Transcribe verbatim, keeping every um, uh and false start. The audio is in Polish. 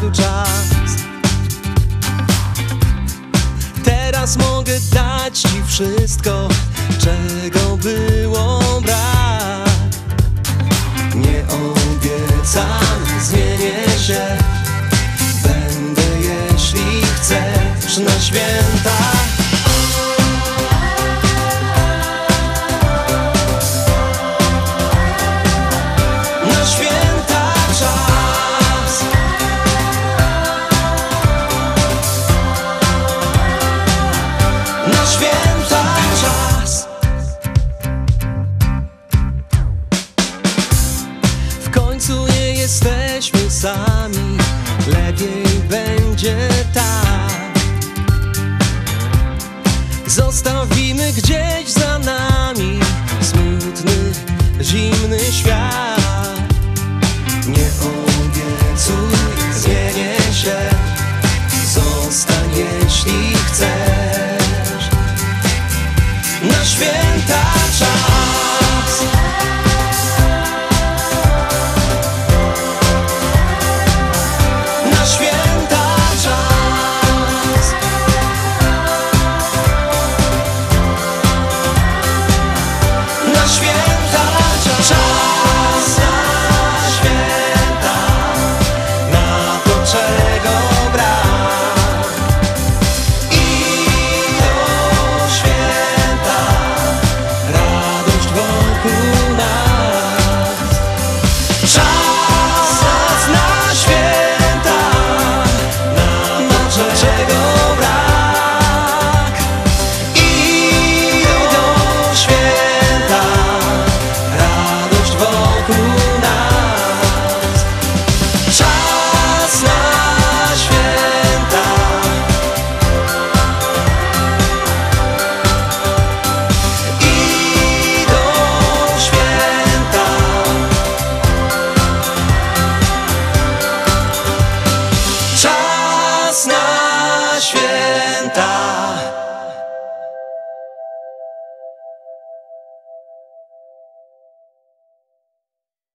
końcu czas. Teraz mogę dać ci wszystko, czego było brak. Nie obiecam, zmienię się, będę, jeśli chcesz, na święta. Na święta czas. Na święta czas. W końcu nie jesteśmy sami, lepiej będzie tak. Zostawimy gdzieś za nami smutny, zimny świat. Nie obiecuj, zmienię się, zostań, jeśli chcesz. Na święta czas.